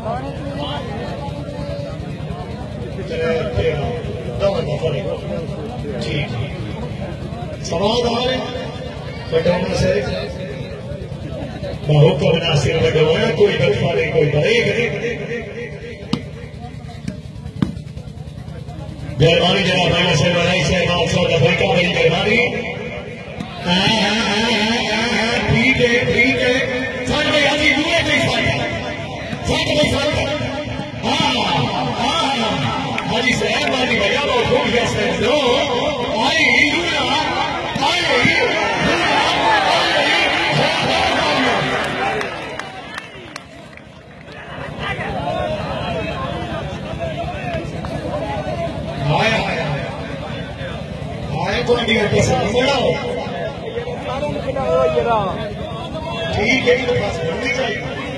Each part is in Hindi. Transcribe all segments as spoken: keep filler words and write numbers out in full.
ठीक सवाल आए बटोना से बहु नासिर बटोना कोई गलफा नहीं कोई बरेक नहीं मेहरबानी जनाब भाई से बनाई से बात सौ दफा का बड़ी मेहरबानी ठीक है ठीक है सच में अभी दुए नहीं फायदा सच में फायदा हाँ हाँ हाजी साहब वाली भैया बहुत खूब गया से दो आई दुनिया आई आया आया आया तो नहीं करते सब बढ़ाओ ठीक है तो बस बननी चाहिए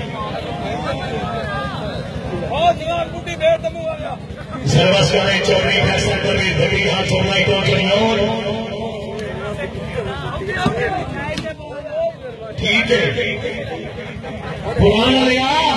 सर्वस करें चौधरी फैसला कर भी धड़ी हाथ छोड़ना ही तो चलिए ठीक है पुराना